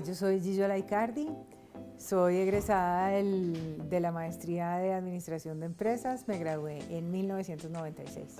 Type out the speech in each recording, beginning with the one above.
Yo soy Gillo Laicardi, soy egresada de la maestría de Administración de Empresas, me gradué en 1996.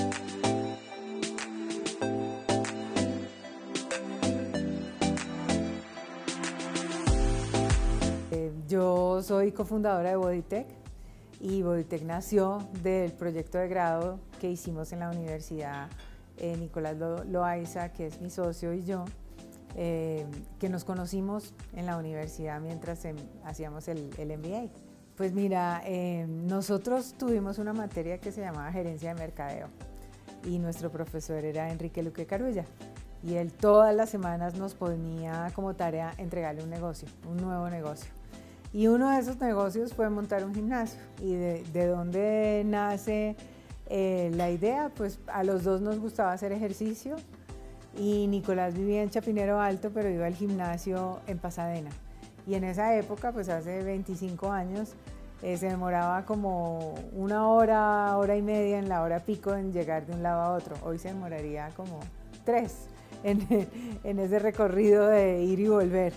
Yo soy cofundadora de Bodytech y Bodytech nació del proyecto de grado que hicimos en la universidad Nicolás Loaiza, que es mi socio, y yo, que nos conocimos en la universidad mientras hacíamos el MBA. Pues mira, nosotros tuvimos una materia que se llamaba Gerencia de Mercadeo y nuestro profesor era Enrique Luque Carulla y él todas las semanas nos ponía como tarea entregarle un negocio, un nuevo negocio. Y uno de esos negocios fue montar un gimnasio. ¿Y de dónde nace la idea? Pues a los dos nos gustaba hacer ejercicio y Nicolás vivía en Chapinero Alto, pero iba al gimnasio en Pasadena. Y en esa época, pues hace 25 años, se demoraba como una hora, hora y media en la hora pico en llegar de un lado a otro. Hoy se demoraría como 3 en ese recorrido de ir y volver.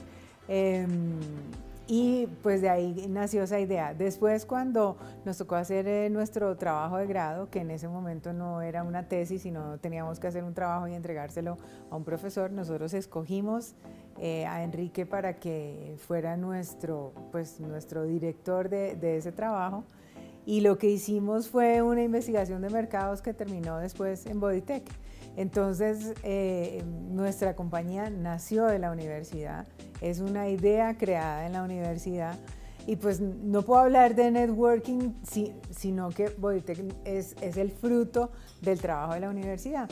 Y pues de ahí nació esa idea. Después, cuando nos tocó hacer nuestro trabajo de grado, que en ese momento no era una tesis, sino teníamos que hacer un trabajo y entregárselo a un profesor, nosotros escogimos a Enrique para que fuera nuestro director de ese trabajo. Y lo que hicimos fue una investigación de mercados que terminó después en Bodytech. Entonces, nuestra compañía nació de la universidad, es una idea creada en la universidad y pues no puedo hablar de networking, sino que Bodytech es el fruto del trabajo de la universidad.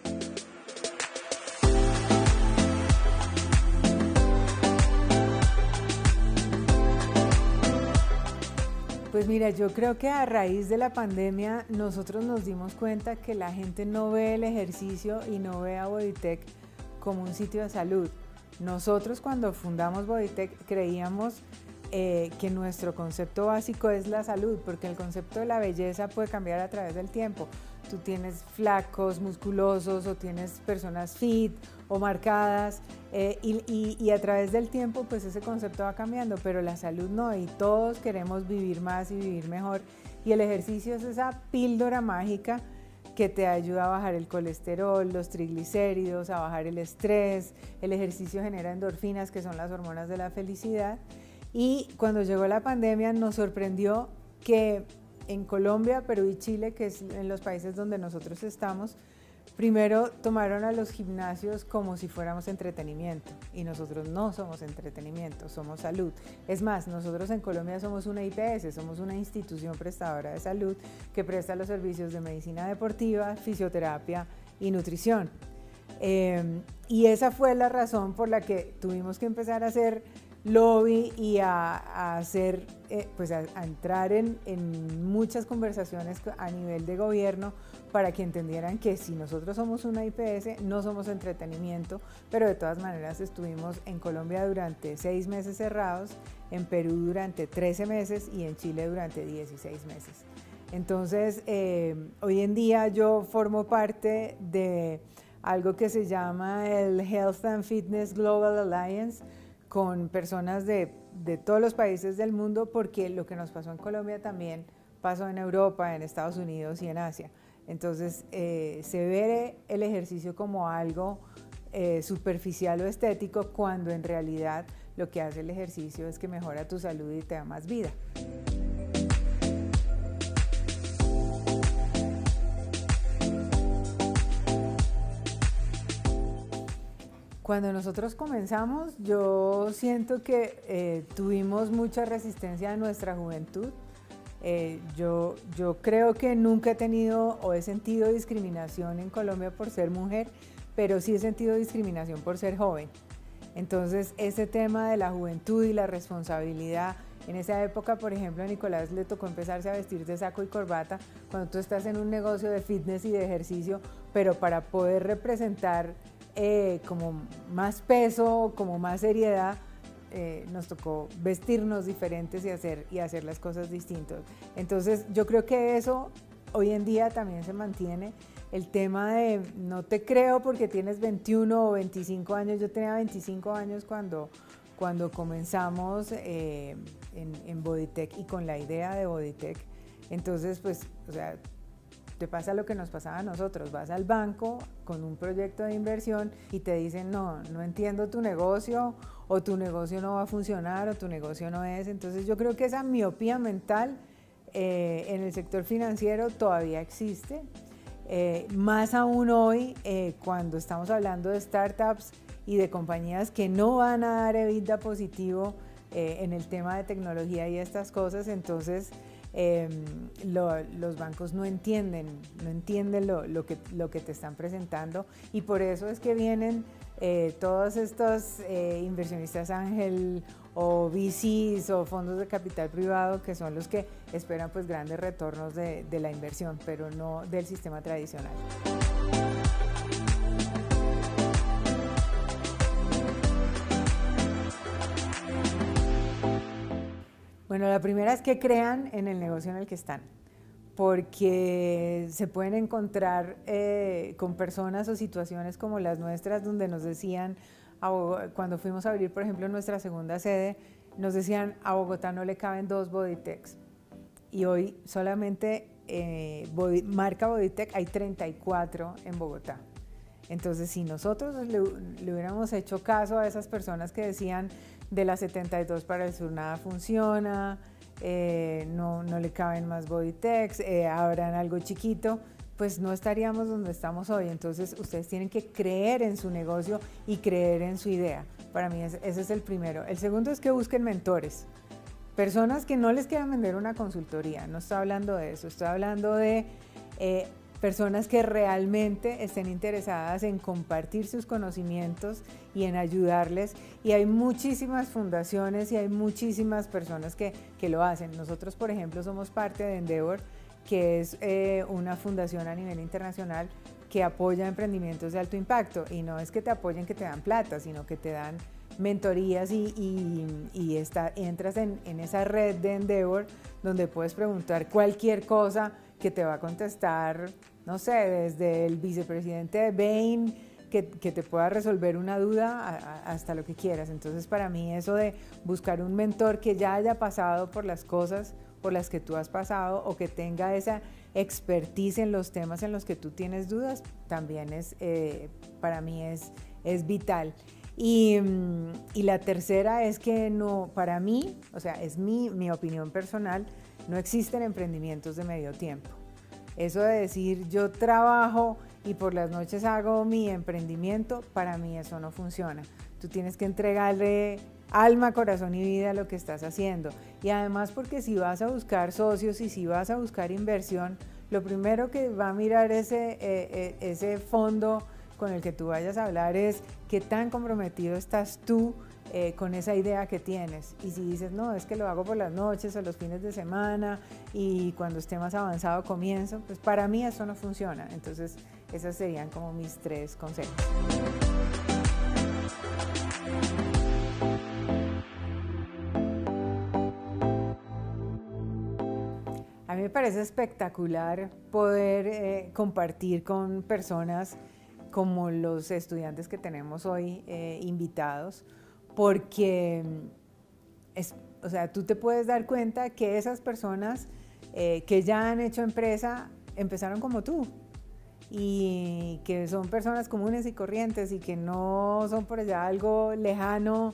Pues mira, yo creo que a raíz de la pandemia nosotros nos dimos cuenta que la gente no ve el ejercicio y no ve a Bodytech como un sitio de salud. Nosotros cuando fundamos Bodytech creíamos que nuestro concepto básico es la salud, porque el concepto de la belleza puede cambiar a través del tiempo. Tú tienes flacos, musculosos, o tienes personas fit o marcadas, y a través del tiempo pues ese concepto va cambiando, pero la salud no, y todos queremos vivir más y vivir mejor, y el ejercicio es esa píldora mágica que te ayuda a bajar el colesterol, los triglicéridos, a bajar el estrés. El ejercicio genera endorfinas, que son las hormonas de la felicidad, y cuando llegó la pandemia nos sorprendió que en Colombia, Perú y Chile, que es en los países donde nosotros estamos, primero tomaron a los gimnasios como si fuéramos entretenimiento, y nosotros no somos entretenimiento, somos salud. Es más, nosotros en Colombia somos una IPS, somos una institución prestadora de salud que presta los servicios de medicina deportiva, fisioterapia y nutrición. Y esa fue la razón por la que tuvimos que empezar a hacer lobby y a entrar en muchas conversaciones a nivel de gobierno para que entendieran que si nosotros somos una IPS, no somos entretenimiento, pero de todas maneras estuvimos en Colombia durante 6 meses cerrados, en Perú durante 13 meses y en Chile durante 16 meses. Entonces, hoy en día yo formo parte de algo que se llama el Health and Fitness Global Alliance, con personas de todos los países del mundo, porque lo que nos pasó en Colombia también pasó en Europa, en Estados Unidos y en Asia. Entonces, se ve el ejercicio como algo superficial o estético, cuando en realidad lo que hace el ejercicio es que mejora tu salud y te da más vida. Cuando nosotros comenzamos, yo siento que tuvimos mucha resistencia en nuestra juventud. Yo creo que nunca he tenido o he sentido discriminación en Colombia por ser mujer, pero sí he sentido discriminación por ser joven. Entonces, ese tema de la juventud y la responsabilidad, en esa época, por ejemplo, a Nicolás le tocó empezarse a vestir de saco y corbata cuando tú estás en un negocio de fitness y de ejercicio, pero para poder representar como más peso, como más seriedad, nos tocó vestirnos diferentes y hacer las cosas distintas. Entonces yo creo que eso hoy en día también se mantiene. El tema de no te creo porque tienes 21 o 25 años, yo tenía 25 años cuando cuando comenzamos en Bodytech y con la idea de Bodytech. Entonces, pues, o sea, te pasa lo que nos pasaba a nosotros, vas al banco con un proyecto de inversión y te dicen, no entiendo tu negocio, o tu negocio no va a funcionar, o tu negocio no es. Entonces yo creo que esa miopía mental en el sector financiero todavía existe, más aún hoy cuando estamos hablando de startups y de compañías que no van a dar EBITDA positivo en el tema de tecnología y estas cosas. Entonces los bancos no entienden lo que te están presentando, y por eso es que vienen todos estos inversionistas ángel o VCs o fondos de capital privado, que son los que esperan pues grandes retornos de la inversión, pero no del sistema tradicional. Bueno, la primera es que crean en el negocio en el que están, porque se pueden encontrar con personas o situaciones como las nuestras, donde nos decían, cuando fuimos a abrir, por ejemplo, nuestra segunda sede, nos decían, a Bogotá no le caben 2 Bodytechs, y hoy solamente marca Bodytech hay 34 en Bogotá. Entonces, si nosotros le hubiéramos hecho caso a esas personas que decían, de las 72 para el sur nada funciona, no le caben más Bodytechs, abran algo chiquito, pues no estaríamos donde estamos hoy. Entonces ustedes tienen que creer en su negocio y creer en su idea. Para mí ese es el primero. El segundo es que busquen mentores, personas que no les quieran vender una consultoría. No estoy hablando de eso, estoy hablando de personas que realmente estén interesadas en compartir sus conocimientos y en ayudarles, y hay muchísimas fundaciones y hay muchísimas personas que lo hacen. Nosotros, por ejemplo, somos parte de Endeavor, que es una fundación a nivel internacional que apoya emprendimientos de alto impacto, y no es que te apoyen que te dan plata, sino que te dan mentorías y entras en esa red de Endeavor, donde puedes preguntar cualquier cosa que te va a contestar, no sé, desde el vicepresidente de Bain, que te pueda resolver una duda, hasta lo que quieras. Entonces, para mí eso de buscar un mentor que ya haya pasado por las cosas por las que tú has pasado, o que tenga esa expertise en los temas en los que tú tienes dudas, también para mí es vital. Y la tercera es que no, para mí, o sea, es mi opinión personal, no existen emprendimientos de medio tiempo. Eso de decir yo trabajo y por las noches hago mi emprendimiento, para mí eso no funciona. Tú tienes que entregarle alma, corazón y vida a lo que estás haciendo. Y además, porque si vas a buscar socios y si vas a buscar inversión, lo primero que va a mirar ese fondo con el que tú vayas a hablar es qué tan comprometido estás tú con esa idea que tienes. Y si dices, no, es que lo hago por las noches o los fines de semana y cuando esté más avanzado comienzo, pues para mí eso no funciona. Entonces, esos serían como mis 3 consejos. A mí me parece espectacular poder compartir con personas como los estudiantes que tenemos hoy invitados, porque o sea, tú te puedes dar cuenta que esas personas que ya han hecho empresa empezaron como tú, y que son personas comunes y corrientes y que no son por allá algo lejano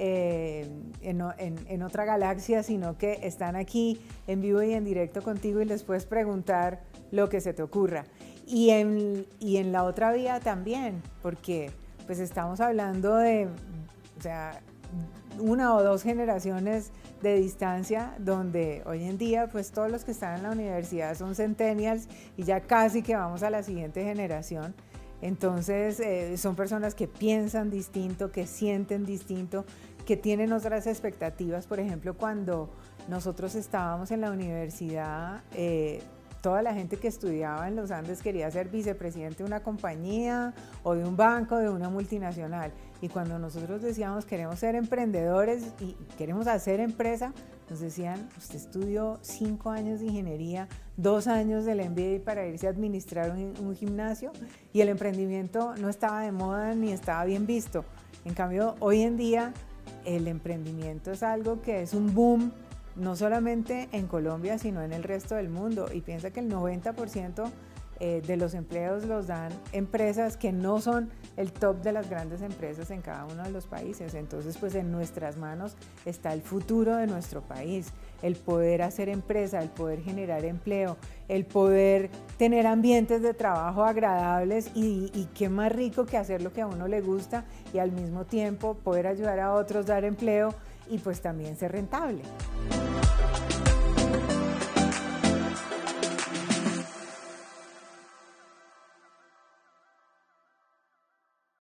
en otra galaxia, sino que están aquí en vivo y en directo contigo y les puedes preguntar lo que se te ocurra. Y en la otra vía también, porque pues estamos hablando de, o sea, 1 o 2 generaciones de distancia, donde hoy en día pues todos los que están en la universidad son centennials y ya casi que vamos a la siguiente generación. Entonces son personas que piensan distinto, que sienten distinto, que tienen otras expectativas. Por ejemplo, cuando nosotros estábamos en la universidad, toda la gente que estudiaba en los Andes quería ser vicepresidente de una compañía o de un banco, de una multinacional. Y cuando nosotros decíamos queremos ser emprendedores y queremos hacer empresa, nos decían, usted estudió 5 años de ingeniería, 2 años del MBA para irse a administrar un gimnasio, y el emprendimiento no estaba de moda ni estaba bien visto. En cambio, hoy en día el emprendimiento es algo que es un boom, no solamente en Colombia, sino en el resto del mundo. Y piensa que el 90% de los empleos los dan empresas que no son el top de las grandes empresas en cada uno de los países. Entonces, pues en nuestras manos está el futuro de nuestro país, el poder hacer empresa, el poder generar empleo, el poder tener ambientes de trabajo agradables y qué más rico que hacer lo que a uno le gusta y al mismo tiempo poder ayudar a otros, dar empleo y pues también ser rentable.